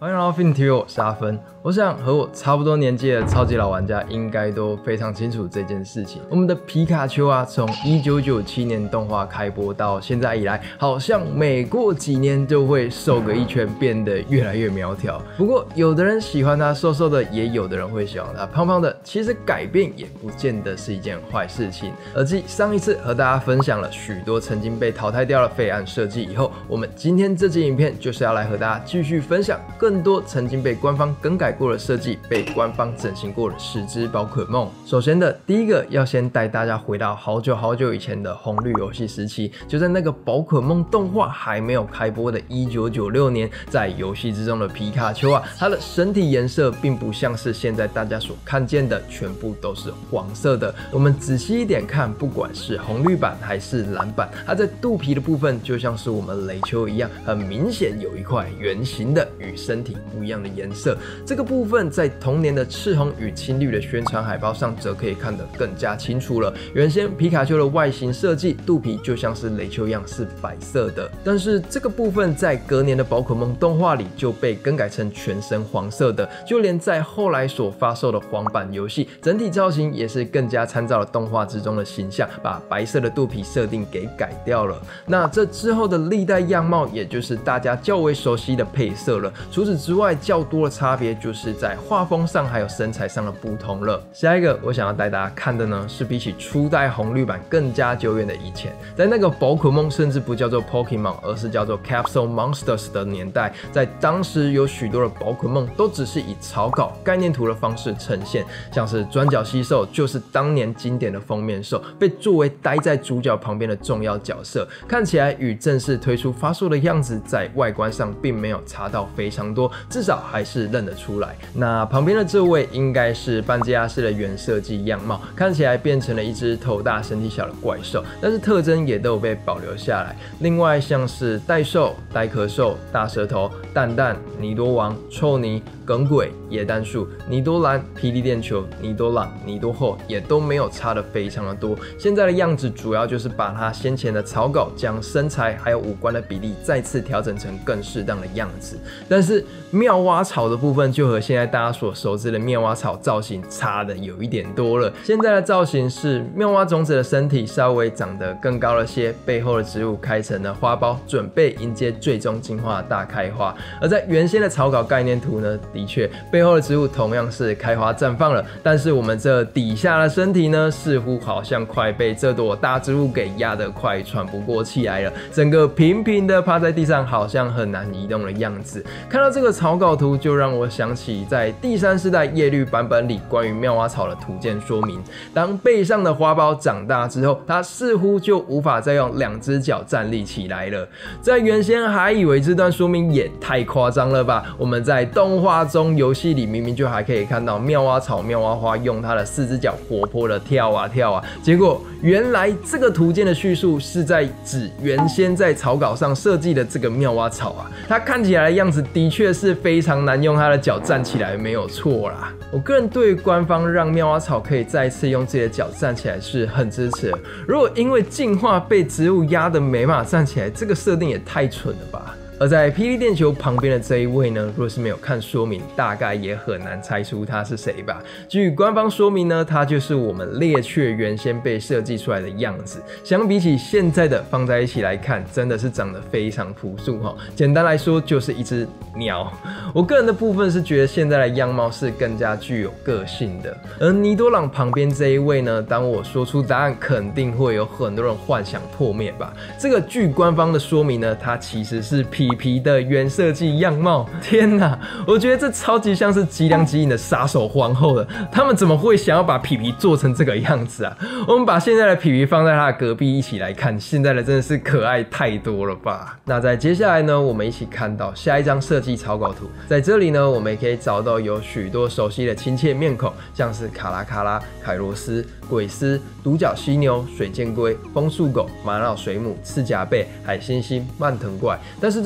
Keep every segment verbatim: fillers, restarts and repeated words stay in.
欢迎来到 FinTV， 我是阿芬。我想和我差不多年纪的超级老玩家应该都非常清楚这件事情。我们的皮卡丘啊，从一九九七年动画开播到现在以来，好像每过几年就会瘦个一圈，变得越来越苗条。不过，有的人喜欢它瘦瘦的，也有的人会喜欢它胖胖的。其实改变也不见得是一件坏事情。而继上一次和大家分享了许多曾经被淘汰掉的废案设计以后，我们今天这集影片就是要来和大家继续分享更多曾经被官方更改过的设计，被官方整形过的十只宝可梦。首先的第一个要先带大家回到好久好久以前的红绿游戏时期，就在那个宝可梦动画还没有开播的一九九六年，在游戏之中的皮卡丘啊，它的身体颜色并不像是现在大家所看见的全部都是黄色的。我们仔细一点看，不管是红绿版还是蓝版，它在肚皮的部分就像是我们雷丘一样，很明显有一块圆形的与身体不一样的颜色。这个部分在同年的赤红与青绿的宣传海报上则可以看得更加清楚了。原先皮卡丘的外形设计，肚皮就像是雷丘一样是白色的，但是这个部分在隔年的宝可梦动画里就被更改成全身黄色的，就连在后来所发售的黄版游戏，整体造型也是更加参照了动画之中的形象，把白色的肚皮设定给改掉了。那这之后的历代样貌，也就是大家较为熟悉的配色了。除此之外，较多的差别就是在画风上还有身材上的不同了。下一个我想要带大家看的呢，是比起初代红绿版更加久远的以前，在那个宝可梦甚至不叫做 Pokemon， 而是叫做 Capsule Monsters 的年代，在当时有许多的宝可梦都只是以草稿概念图的方式呈现，像是钻角蜥兽就是当年经典的封面兽，被作为待在主角旁边的重要角色，看起来与正式推出发售的样子在外观上并没有差到非常多，至少还是认得出来。那旁边的这位应该是班吉亚斯的原设计样貌，看起来变成了一只头大身体小的怪兽，但是特征也都有被保留下来。另外像是袋兽、呆壳兽、大舌头、蛋蛋、尼多王、臭泥、耿鬼、野蛋树、尼多兰、霹雳电球、尼多朗、尼多后也都没有差的非常的多。现在的样子主要就是把它先前的草稿将身材还有五官的比例再次调整成更适当的样子。但是妙蛙草的部分就和现在大家所熟知的妙蛙草造型差的有一点多了。现在的造型是妙蛙种子的身体稍微长得更高了些，背后的植物开成了花苞，准备迎接最终进化的大开花。而在原先的草稿概念图呢，的确背后的植物同样是开花绽放了，但是我们这底下的身体呢，似乎好像快被这朵大植物给压得快喘不过气来了，整个平平的趴在地上，好像很难移动的样子。看到这个草稿图，就让我想起在第三世代叶绿版本里关于妙蛙草的图鉴说明，当背上的花苞长大之后，它似乎就无法再用两只脚站立起来了。在原先还以为这段说明也太夸张了吧，我们在动画中游戏里明明就还可以看到妙蛙草妙蛙花用它的四只脚活泼的跳啊跳啊，结果原来这个图鉴的叙述是在指原先在草稿上设计的这个妙蛙草啊，它看起来的样子的确是非常难用它的脚站起来，没有错啦。我个人对于官方让妙蛙草可以再次用自己的脚站起来是很支持的。如果因为进化被植物压得没办法站起来，这个设定也太蠢了吧。而在霹雳电球旁边的这一位呢，若是没有看说明，大概也很难猜出他是谁吧。据官方说明呢，他就是我们猎雀原先被设计出来的样子。相比起现在的放在一起来看，真的是长得非常朴素哈。简单来说，就是一只鸟。我个人的部分是觉得现在的样貌是更加具有个性的。而尼多朗旁边这一位呢，当我说出答案，肯定会有很多人幻想破灭吧。这个据官方的说明呢，它其实是皮皮的原设计样貌。天哪，我觉得这超级像是吉良吉影的杀手皇后的，他们怎么会想要把皮皮做成这个样子啊？我们把现在的皮皮放在他的隔壁一起来看，现在的真的是可爱太多了吧。那在接下来呢，我们一起看到下一张设计草稿图，在这里呢，我们也可以找到有许多熟悉的亲切面孔，像是卡拉卡拉、凯罗斯、鬼斯、独角犀牛、水箭龟、风速狗、玛瑙水母、赤甲贝、海猩猩、蔓藤怪。但是这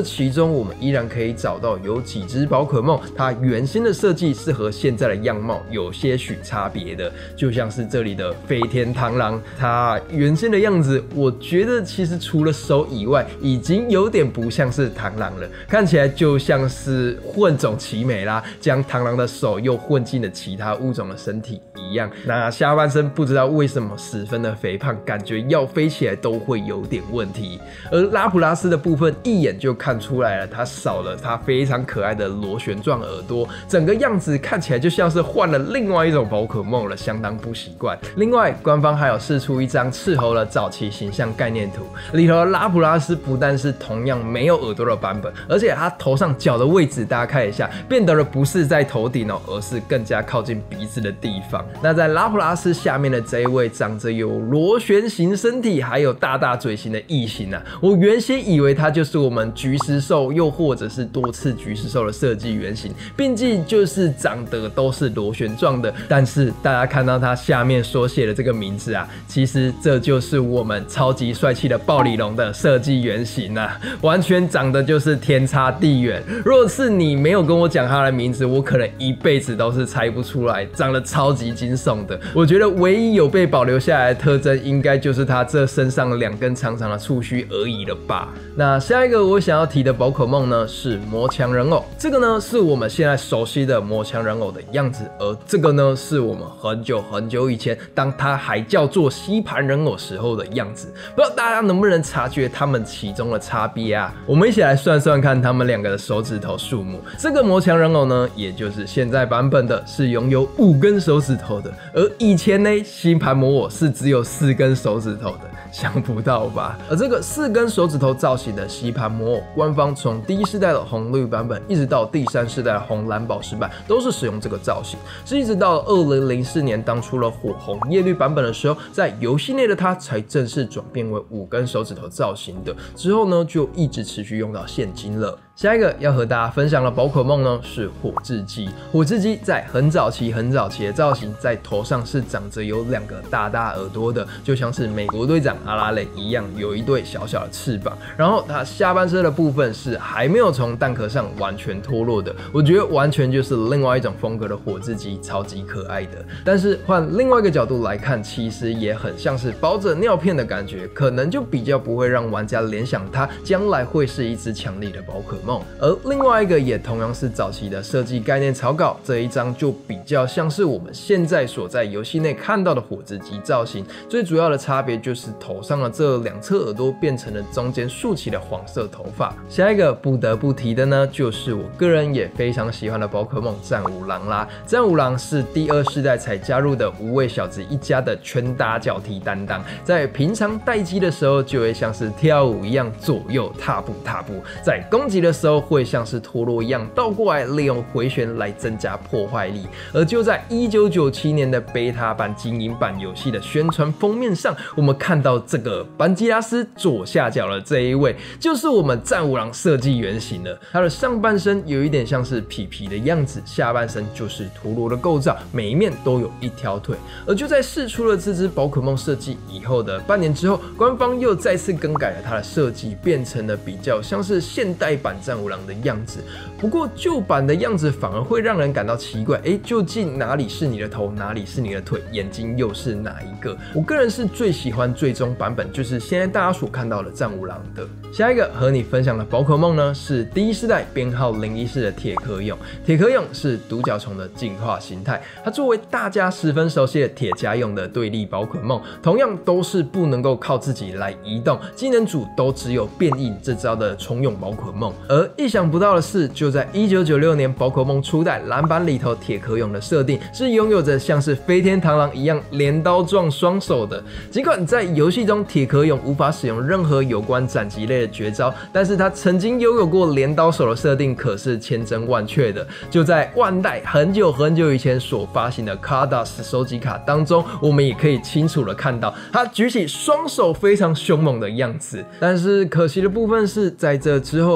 其中我们依然可以找到有几只宝可梦，它原先的设计是和现在的样貌有些许差别的，就像是这里的飞天螳螂，它原先的样子，我觉得其实除了手以外，已经有点不像是螳螂了，看起来就像是混种奇美拉，将螳螂的手又混进了其他物种的身体一样。那下半身不知道为什么十分的肥胖，感觉要飞起来都会有点问题。而拉普拉斯的部分一眼就看出来了，它少了它非常可爱的螺旋状耳朵，整个样子看起来就像是换了另外一种宝可梦了，相当不习惯。另外，官方还有释出一张斥候的早期形象概念图，里头的拉普拉斯不但是同样没有耳朵的版本，而且它头上角的位置，大家看一下，变得了不是在头顶哦，而是更加靠近鼻子的地方。那在拉普拉斯下面的这一位，长着有螺旋形身体，还有大大嘴型的异形啊，我原先以为它就是我们菊石兽，又或者是多次菊石兽的设计原型，毕竟就是长得都是螺旋状的。但是大家看到它下面所写的这个名字啊，其实这就是我们超级帅气的暴鲤龙的设计原型啊，完全长得就是天差地远。如果是你没有跟我讲它的名字，我可能一辈子都是猜不出来，长得超级惊悚的。我觉得唯一有被保留下来的特征，应该就是它这身上两根长长的触须而已了吧。那下一个我想要提的宝可梦呢，是魔强人偶。这个呢是我们现在熟悉的魔强人偶的样子，而这个呢是我们很久很久以前，当它还叫做吸盘人偶时候的样子。不知道大家能不能察觉它们其中的差别啊？我们一起来算算看它们两个的手指头数目。这个魔强人偶呢，也就是现在版本的，是拥有五根手指头的，而以前呢，吸盘魔偶是只有四根手指头的。想不到吧？而这个四根手指头造型的吸盘魔偶，官方从第一世代的红绿版本，一直到第三世代的红蓝宝石版，都是使用这个造型。是一直到二零零四年，当出了火红叶绿版本的时候，在游戏内的它才正式转变为五根手指头造型的。之后呢，就一直持续用到现今了。下一个要和大家分享的宝可梦呢是火稚鸡。火稚鸡在很早期、很早期的造型，在头上是长着有两个大大耳朵的，就像是美国队长阿拉蕾一样，有一对小小的翅膀。然后它下半身的部分是还没有从蛋壳上完全脱落的，我觉得完全就是另外一种风格的火稚鸡，超级可爱的。但是换另外一个角度来看，其实也很像是包着尿片的感觉，可能就比较不会让玩家联想它将来会是一只强力的宝可梦。而另外一个也同样是早期的设计概念草稿，这一张就比较像是我们现在所在游戏内看到的火稚鸡造型，最主要的差别就是头上的这两侧耳朵变成了中间竖起的黄色头发。下一个不得不提的呢，就是我个人也非常喜欢的宝可梦战五郎啦。战五郎是第二世代才加入的无畏小子一家的拳打脚踢担当，在平常待机的时候就会像是跳舞一样左右踏步踏步，在攻击的时候会像是陀螺一样倒过来，利用回旋来增加破坏力。而就在一九九七年的贝塔版精英版游戏的宣传封面上，我们看到这个班基拉斯左下角的这一位，就是我们战五郎设计原型了。它的上半身有一点像是皮皮的样子，下半身就是陀螺的构造，每一面都有一条腿。而就在释出了这只宝可梦设计以后的半年之后，官方又再次更改了它的设计，变成了比较像是现代版战五郎的样子。不过旧版的样子反而会让人感到奇怪，哎，究竟哪里是你的头，哪里是你的腿，眼睛又是哪一个？我个人是最喜欢最终版本，就是现在大家所看到的战五郎的。下一个和你分享的宝可梦呢，是第一世代编号零一四的铁壳蛹。铁壳蛹是独角虫的进化形态，它作为大家十分熟悉的铁甲蛹的对立宝可梦，同样都是不能够靠自己来移动，技能组都只有变异这招的虫蛹宝可梦。而意想不到的是，就在一九九六年宝可梦初代蓝版里头，铁壳蛹的设定是拥有着像是飞天螳螂一样镰刀状双手的。尽管在游戏中铁壳蛹无法使用任何有关斩击类的绝招，但是它曾经拥有过镰刀手的设定，可是千真万确的。就在万代很久很久以前所发行的 Cardos 收集卡当中，我们也可以清楚的看到它举起双手非常凶猛的样子。但是可惜的部分是，在这之后就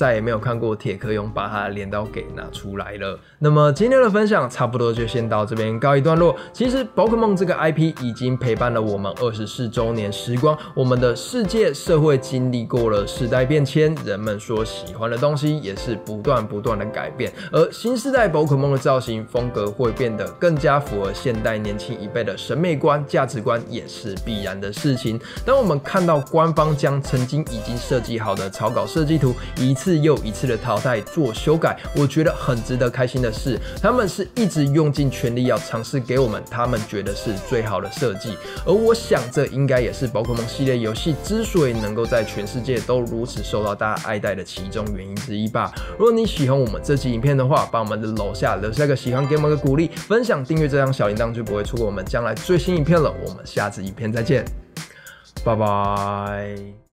再也没有看过铁壳蛹把它的镰刀给拿出来了。那么今天的分享差不多就先到这边告一段落。其实宝可梦这个 I P 已经陪伴了我们二十四周年时光，我们的世界社会经历过了世代变迁，人们所喜欢的东西也是不断不断的改变，而新世代宝可梦的造型风格会变得更加符合现代年轻一辈的审美观、价值观，也是必然的事情。当我们看到官方将曾经已经设计好的草稿设计图一次又一次的淘汰做修改，我觉得很值得开心的是，他们是一直用尽全力要尝试给我们他们觉得是最好的设计。而我想这应该也是宝可梦系列游戏之所以能够在全世界都如此受到大家爱戴的其中原因之一吧。如果你喜欢我们这期影片的话，帮我们的楼下留下个喜欢，给我们个鼓励，分享订阅这张小铃铛，就不会错过我们将来最新影片了。我们下次影片再见，拜拜。